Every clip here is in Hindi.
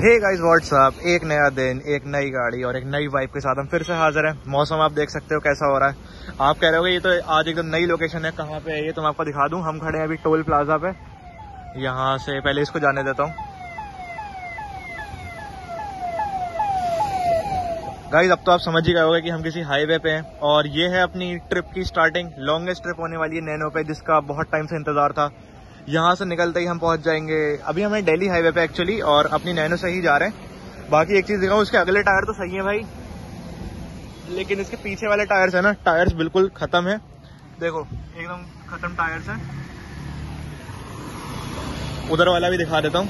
हे गाइस व्हाट्सअप, एक नया दिन, एक नई गाड़ी और एक नई वाइब के साथ हम फिर से हाजिर हैं। मौसम आप देख सकते हो कैसा हो रहा है। आप कह रहे हो ये तो आज एकदम नई लोकेशन है, कहाँ पे है ये तो मैं आपको दिखा दूं। हम खड़े हैं अभी टोल प्लाजा पे। यहाँ से पहले इसको जाने देता हूँ। गाइस अब तो आप समझ ही गए होंगे कि हम किसी हाईवे पे हैं और ये है अपनी ट्रिप की स्टार्टिंग। लॉन्गेस्ट ट्रिप होने वाली है नैनो पे, जिसका बहुत टाइम से इंतजार था। यहाँ से निकलते ही हम पहुंच जाएंगे, अभी हमें दिल्ली हाईवे पे एक्चुअली, और अपनी नैनो से ही जा रहे हैं। बाकी एक चीज दिखाऊं, उसके अगले टायर तो सही है भाई, लेकिन इसके पीछे वाले टायर्स है ना, टायर्स बिल्कुल खत्म है। देखो एकदम खत्म टायर्स है। उधर वाला भी दिखा देता हूँ,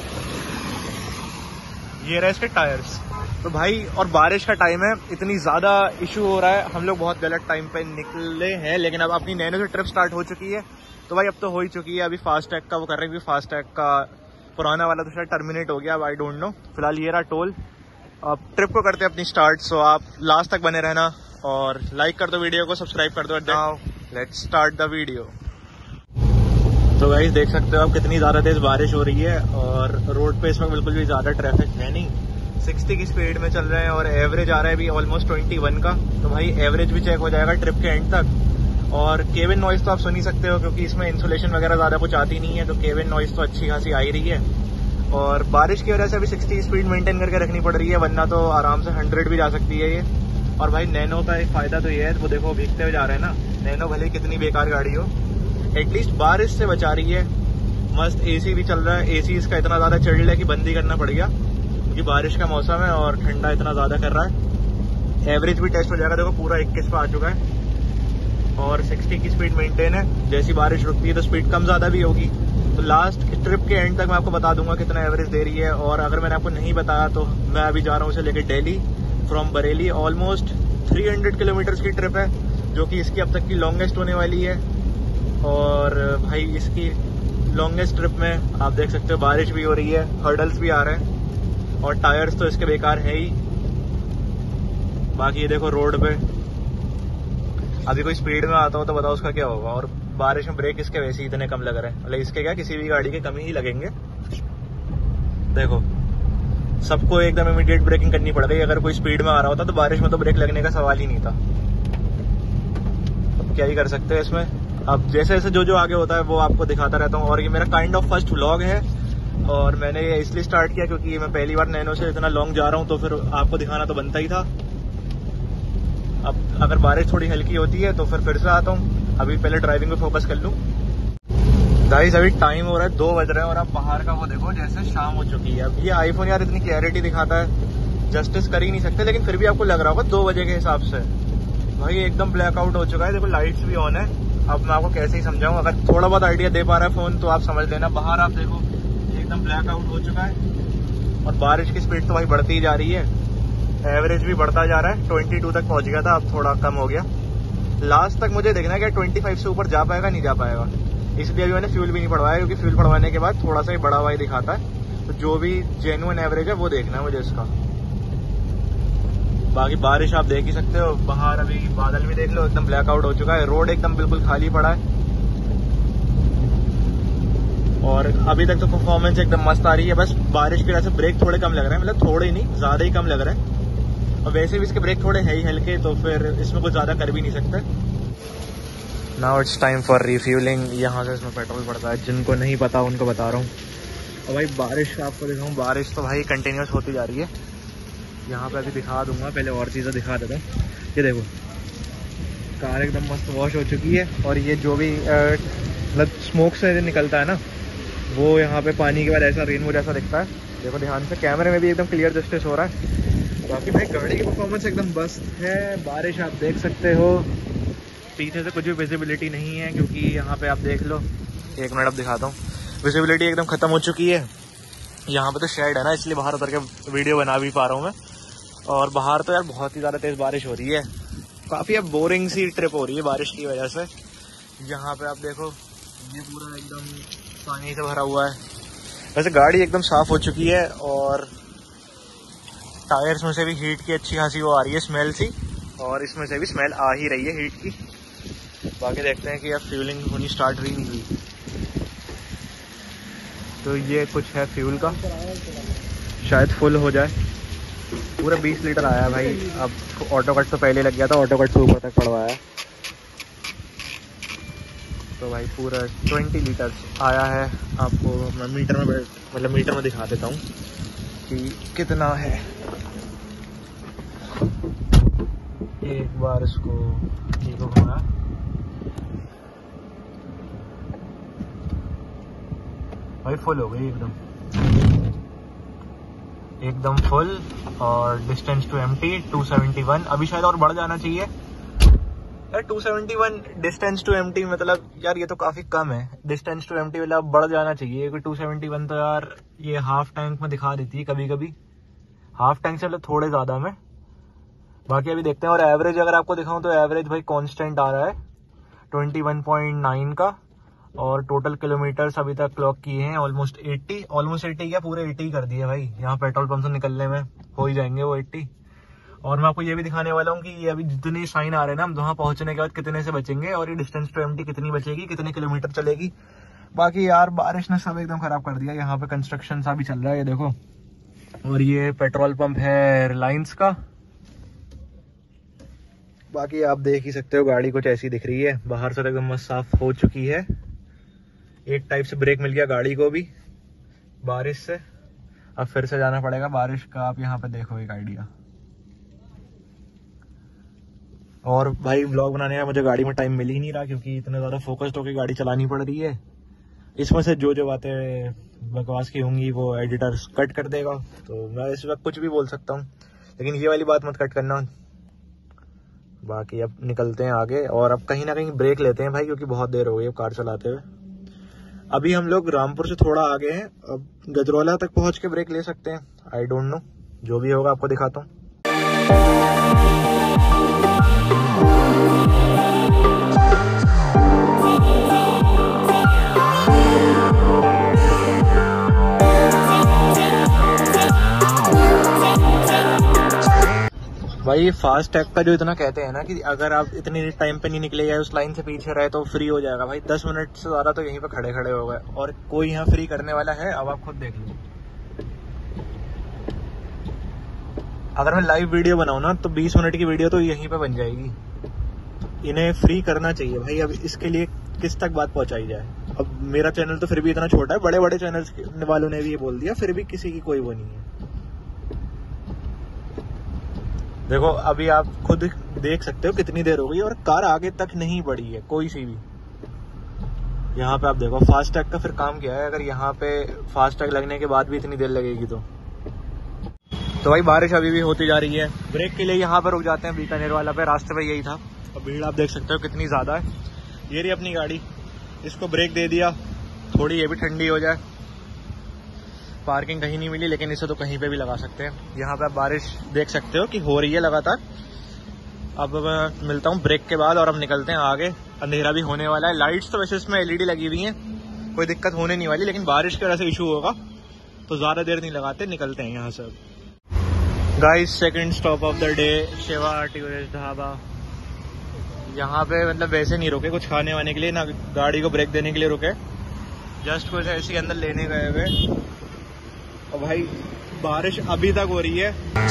ये रहे इसके टायर्स। तो भाई और बारिश का टाइम है, इतनी ज्यादा इशू हो रहा है। हम लोग बहुत गलत टाइम पे निकले हैं, लेकिन अब अपनी नैनो से ट्रिप स्टार्ट हो चुकी है। तो भाई अब तो हो ही चुकी है। अभी फास्टैग का वो कर रहे हैं, क्योंकि फास्टैग का पुराना वाला तो शायद टर्मिनेट हो गया, अब आई डोंट नो। फिलहाल ये रहा टोल। अब ट्रिप को करते हैं अपनी स्टार्ट। सो आप लास्ट तक बने रहना और लाइक कर दो वीडियो को, सब्सक्राइब कर दो। Now let's start the video. तो गाइस देख सकते हो आप कितनी ज्यादा तेज बारिश हो रही है और रोड पे इसमें बिल्कुल भी ज्यादा ट्रैफिक है नहीं। 60 की स्पीड में चल रहे हैं और एवरेज आ रहा है अभी ऑलमोस्ट 21 का। तो भाई एवरेज भी चेक हो जाएगा ट्रिप के एंड तक। और केबिन नॉइज तो आप सुन ही सकते हो, क्योंकि इसमें इंसुलेशन वगैरह ज्यादा कुछ आती नहीं है, तो केबिन नॉइज तो अच्छी खासी आ ही रही है। और बारिश की वजह से अभी 60 स्पीड मेंटेन करके रखनी पड़ रही है, वरना तो आराम से 100 भी जा सकती है ये। और भाई नैनो का एक फायदा तो ये है, वो देखो भीगते हुए जा रहे हैं ना। नैनो भले कितनी बेकार गाड़ी हो, एटलीस्ट बारिश से बचा रही है। मस्त एसी भी चल रहा है। एसी इसका इतना ज्यादा चिल्ड है कि बंद ही करना पड़ गया, क्योंकि बारिश का मौसम है और ठंडा इतना ज्यादा कर रहा है। एवरेज भी टेस्ट हो जाएगा, देखो पूरा 21 पे आ चुका है और 60 की स्पीड मेंटेन है। जैसी बारिश रुकती है तो स्पीड कम ज्यादा भी होगी। तो लास्ट ट्रिप के एंड तक मैं आपको बता दूंगा कितना एवरेज दे रही है। और अगर मैंने आपको नहीं बताया तो मैं अभी जा रहा हूँ उसे लेकर Delhi from Bareilly. Almost 300 kilometre की ट्रिप है, जो कि इसकी अब तक की लॉन्गेस्ट होने वाली है। और भाई इसकी लॉन्गेस्ट ट्रिप में आप देख सकते हो बारिश भी हो रही है, हर्डल्स भी आ रहे हैं और टायर्स तो इसके बेकार है ही। बाकी ये देखो रोड पे अभी कोई स्पीड में आता हो तो बताओ उसका क्या होगा। और बारिश में ब्रेक इसके वैसे ही इतने कम लग रहे हैं, मतलब इसके क्या किसी भी गाड़ी के कम ही लगेंगे। देखो सबको एकदम इमीडिएट ब्रेकिंग करनी पड़ रही है। अगर कोई स्पीड में आ रहा होता तो बारिश में तो ब्रेक लगने का सवाल ही नहीं था। अब क्या ही कर सकते हैं इसमें। अब जैसे जैसे जो आगे होता है वो आपको दिखाता रहता हूँ। और ये मेरा काइंड ऑफ फर्स्ट व्लॉग है और मैंने ये इसलिए स्टार्ट किया क्योंकि मैं पहली बार नैनो से इतना लॉन्ग जा रहा हूँ, तो फिर आपको दिखाना तो बनता ही था। अब अगर बारिश थोड़ी हल्की होती है तो फिर से आता हूँ। अभी पहले ड्राइविंग पे फोकस कर लूँ। गाइस अभी टाइम हो रहा है 2 बज रहे हैं और अब बाहर का वो देखो जैसे शाम हो चुकी है। अब ये आईफोन यार इतनी क्लैरिटी दिखाता है, जस्टिस कर ही नहीं सकते, लेकिन फिर भी आपको लग रहा होगा 2 बजे के हिसाब से। भाई एकदम ब्लैकआउट हो चुका है। देखो लाइट्स भी ऑन है। अब मैं आपको कैसे ही समझाऊं, अगर थोड़ा बहुत आइडिया दे पा रहा है फोन तो आप समझ लेना। बाहर आप देखो एकदम ब्लैकआउट हो चुका है और बारिश की स्पीड तो भाई बढ़ती ही जा रही है। एवरेज भी बढ़ता जा रहा है, 22 तक पहुंच गया था, अब थोड़ा कम हो गया। लास्ट तक मुझे देखना है कि 25 से ऊपर जा पाएगा नहीं जा पाएगा। इसलिए अभी मैंने फ्यूल भी नहीं पड़वाया, क्योंकि फ्यूल पड़वाने के बाद थोड़ा सा ही बड़ा हुआ ही दिखाता है। तो जो भी जेन्युइन एवरेज है वो देखना है मुझे इसका। बाकी बारिश आप देख ही सकते हो, बाहर अभी बादल भी देख लो, एकदम ब्लैकआउट हो चुका है। रोड एकदम बिल्कुल खाली पड़ा है और अभी तक तो परफॉर्मेंस एकदम मस्त आ रही है। बस बारिश की वजह से ब्रेक थोड़े कम लग रहे हैं, मतलब थोड़े नहीं ज्यादा ही कम लग रहे हैं। और वैसे भी इसके ब्रेक थोड़े है ही हल्के, तो फिर इसमें कुछ ज्यादा कर भी नहीं सकते। Now it's time for refuelling. यहाँ से इसमें पेट्रोल पड़ता है, जिनको नहीं पता उनको बता रहा हूँ। और भाई बारिश आपको दिखाऊँ, बारिश तो भाई कंटिन्यूस होती जा रही है। यहाँ पे अभी दिखा दूंगा, पहले और चीज़ें दिखा देता हूँ। ये देखो कार एकदम मस्त वॉश हो चुकी है और ये जो भी मतलब स्मोक से निकलता है ना, वो यहाँ पे पानी के बाद ऐसा रेनबो जैसा दिखता है। देखो ध्यान से, कैमरे में भी एकदम क्लियर जस्टिस हो रहा है। बाकी भाई गाड़ी की परफॉर्मेंस एकदम मस्त है। बारिश आप देख सकते हो, पीछे से कुछ भी विजिबिलिटी नहीं है, क्योंकि यहाँ पे आप देख लो। 1 मिनट अब दिखाता हूँ। विजिबिलिटी एकदम खत्म हो चुकी है। यहाँ पे तो शेड है ना, इसलिए बाहर उतर के वीडियो बना भी पा रहा हूँ मैं। और बाहर तो यार बहुत ही ज़्यादा तेज़ बारिश हो रही है। काफ़ी अब बोरिंग सी ट्रिप हो रही है बारिश की वजह से। यहाँ पे आप देखो ये पूरा एकदम पानी से भरा हुआ है। वैसे गाड़ी एकदम साफ़ हो चुकी है और टायर्स में से भी हीट की अच्छी खासी वो आ रही है स्मेल सी, और इसमें से भी स्मेल आ ही रही है हीट की। बाकी देखते हैं कि अब फ्यूलिंग होनी स्टार्ट हुई नहीं हुई। तो ये कुछ है फ्यूल का। शायद फुल हो जाए। पूरा 20 लीटर आया भाई। अब ऑटो कट तो पहले लग गया था, ऑटो कट से ऊपर तक पड़वाया तो भाई पूरा 20 लीटर्स आया है। आपको मैं मीटर में मतलब मीटर में दिखा देता हूँ कि कितना है। एक बार इसको ठीक घुमाया, भाई फुल हो गई एकदम फुल। और डिस्टेंस टू एम्प्टी 271। अभी शायद और बढ़ जाना चाहिए यार। 271 डिस्टेंस टू एम्प्टी मतलब यार ये तो काफी कम है। डिस्टेंस टू एम्प्टी मतलब बढ़ जाना चाहिए, क्योंकि 271 तो यार ये हाफ टैंक में दिखा देती है कभी कभी। हाफ टैंक से मतलब थोड़े ज्यादा में। बाकी अभी देखते हैं। और एवरेज अगर आपको दिखाऊं तो एवरेज भाई कांस्टेंट आ रहा है 21.9 का। और टोटल किलोमीटर्स अभी तक क्लॉक किए हैं ऑलमोस्ट 80 क्या पूरे 80 कर दिए भाई। यहाँ पेट्रोल पंप से निकलने में हो ही जाएंगे वो 80। और मैं आपको ये भी दिखाने वाला हूँ कि ये अभी जितने साइन आ रहे हैं ना, हम वहाँ पहुंचने के बाद कितने से बचेंगे और ये डिस्टेंस टू एम्प्टी कितनी बचेगी, कितने किलोमीटर चलेगी। बाकी यार बारिश ने सब एकदम खराब कर दिया। यहाँ पे कंस्ट्रक्शन सा भी चल रहा है, ये देखो। और ये पेट्रोल पंप है रिलायंस का। बाकी आप देख ही सकते हो गाड़ी कुछ ऐसी दिख रही है। बाहर से एकदम मस्त साफ हो चुकी है। एक टाइप से ब्रेक मिल गया गाड़ी को भी बारिश से। अब फिर से जाना पड़ेगा बारिश का। आप यहाँ पे देखो एक आइडिया। और भाई व्लॉग बनाने का मुझे गाड़ी में टाइम मिल ही नहीं रहा, क्योंकि इतना ज्यादा फोकस्ड होकर गाड़ी चलानी पड़ रही है। इसमें से जो बातें बकवास की होंगी वो एडिटर कट कर देगा, तो मैं इस वक्त कुछ भी बोल सकता हूँ, लेकिन ये वाली बात मत कट करना। बाकी अब निकलते हैं आगे और अब कहीं ना कहीं ब्रेक लेते हैं भाई, क्योंकि बहुत देर हो गई कार चलाते हुए। अभी हम लोग रामपुर से थोड़ा आगे हैं। अब गजरौला तक पहुंच के ब्रेक ले सकते हैं। आई डोंट नो, जो भी होगा आपको दिखाता हूँ। भाई फास्ट टैग का जो इतना कहते हैं ना कि अगर आप इतनी टाइम पे नहीं निकले या उस लाइन से पीछे रहे तो फ्री हो जाएगा। भाई 10 मिनट से ज्यादा तो यहीं पे खड़े खड़े हो गए और कोई यहाँ फ्री करने वाला है? अब आप खुद देख लो। अगर मैं लाइव वीडियो बनाऊं ना तो 20 मिनट की वीडियो तो यहीं पे बन जाएगी। इन्हें फ्री करना चाहिए भाई। अब इसके लिए किस तक बात पहुंचाई जाए। अब मेरा चैनल तो फिर भी इतना छोटा है, बड़े बड़े चैनल वालों ने भी ये बोल दिया, फिर भी किसी की कोई वो नहीं है। देखो अभी आप खुद देख सकते हो कितनी देर हो गई और कार आगे तक नहीं बढ़ी है कोई सी भी। यहाँ पे आप देखो फास्ट टैग का फिर काम किया है। अगर यहाँ पे फास्ट टैग लगने के बाद भी इतनी देर लगेगी तो भाई बारिश अभी भी होती जा रही है। ब्रेक के लिए यहाँ पे रुक जाते हैं बीकानेर वाला पे। रास्ते पे यही था। अब भीड़ आप देख सकते हो कितनी ज्यादा है। ये रही अपनी गाड़ी, इसको ब्रेक दे दिया, थोड़ी ये भी ठंडी हो जाए। पार्किंग कहीं नहीं मिली, लेकिन इसे तो कहीं पे भी लगा सकते हैं। यहाँ पे आप बारिश देख सकते हो कि हो रही है लगातार। अब मैं मिलता हूँ ब्रेक के बाद और अब निकलते हैं आगे। अंधेरा भी होने वाला है। लाइट्स तो वैसे इसमें एलईडी लगी हुई हैं, कोई दिक्कत होने नहीं वाली, लेकिन बारिश की वजह से इशू होगा तो ज्यादा देर नहीं लगाते, निकलते हैं यहाँ से। Guys second stop of the day, Shiva tourist dhaba. यहाँ पे मतलब वैसे नहीं रुके कुछ खाने वाने के लिए, ना गाड़ी को ब्रेक देने के लिए रुके, जस्ट कुछ ऐसे अंदर लेने गए हुए। और भाई बारिश अभी तक हो रही है।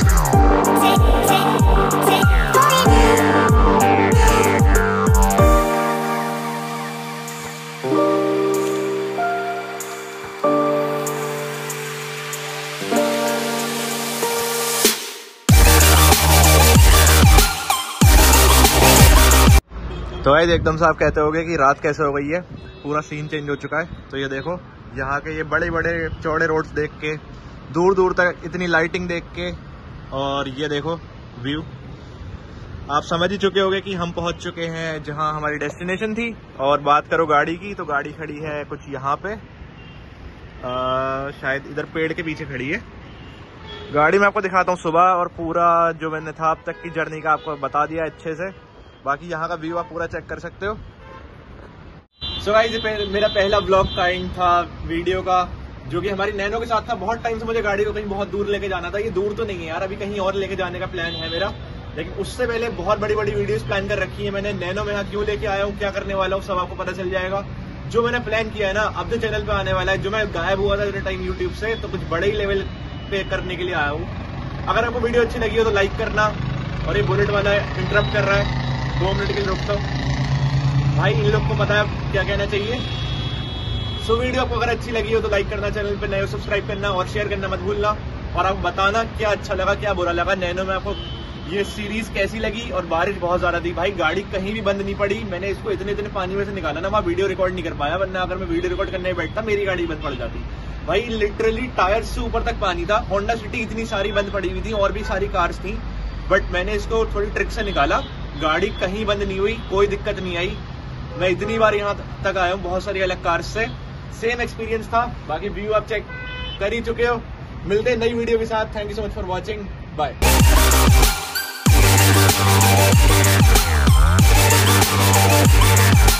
तो भाई एकदम से आप कहते होगे कि रात कैसे हो गई है, पूरा सीन चेंज हो चुका है। तो ये देखो यहाँ के ये बड़े बड़े चौड़े रोड्स देख के, दूर दूर तक इतनी लाइटिंग देख के, और ये देखो व्यू, आप समझ ही चुके होंगे कि हम पहुंच चुके हैं जहां हमारी डेस्टिनेशन थी। और बात करो गाड़ी की, तो गाड़ी खड़ी है कुछ यहाँ पे, शायद इधर पेड़ के पीछे खड़ी है गाड़ी। मैं आपको दिखाता हूँ सुबह, और पूरा जो मैंने था अब तक की जर्नी का आपको बता दिया अच्छे से। बाकी यहाँ का व्यू आप पूरा चेक कर सकते हो। सो गाइस मेरा पहला ब्लॉग काइंड था वीडियो का, जो कि हमारी नैनो के साथ था। बहुत टाइम से मुझे गाड़ी को कहीं बहुत दूर लेके जाना था। ये दूर तो नहीं है यार, अभी कहीं और लेके जाने का प्लान है मेरा, लेकिन उससे पहले बहुत बड़ी बड़ी वीडियोस प्लान कर रखी है मैंने। नैनो में यहाँ क्यों लेके आया हूँ, क्या करने वाला हूँ, सब आपको पता चल जाएगा। जो मैंने प्लान किया है ना, अब जो चैनल पे आने वाला है, जो मैं गायब हुआ था इतने टाइम यूट्यूब से, तो कुछ बड़े ही लेवल पे करने के लिए आया हूँ। अगर आपको वीडियो अच्छी लगी हो तो लाइक करना। और ये बुलेट वाला इंटरप्ट कर रहा है, 2 मिनट के लिए रुकता हूँ भाई, इन लोग को पता है क्या कहना चाहिए। सो वीडियो आपको अगर अच्छी लगी हो तो लाइक करना, चैनल पे नए हो सब्सक्राइब करना और शेयर करना मत भूलना। और आप बताना क्या अच्छा लगा क्या बुरा लगा, नैनो में आपको ये सीरीज कैसी लगी। और बारिश बहुत ज्यादा थी भाई, गाड़ी कहीं भी बंद नहीं पड़ी। मैंने इसको इतने पानी में से निकाला ना, वहाँ वीडियो रिकॉर्ड नहीं कर पाया, वरना अगर मैं वीडियो रिकॉर्ड करने बैठता मेरी गाड़ी बंद पड़ जाती भाई। लिटरली टायर से ऊपर तक पानी था। होंडा सिटी इतनी सारी बंद पड़ी हुई थी और भी सारी कार्स थी, बट मैंने इसको थोड़ी ट्रिक से निकाला, गाड़ी कहीं बंद नहीं हुई, कोई दिक्कत नहीं आई। मैं इतनी बार यहाँ तक आया हूँ बहुत सारी अलग कार्स से, सेम एक्सपीरियंस था। बाकी व्यू आप चेक कर ही चुके हो। मिलते हैं नई वीडियो के साथ। Thank you so much for watching, bye.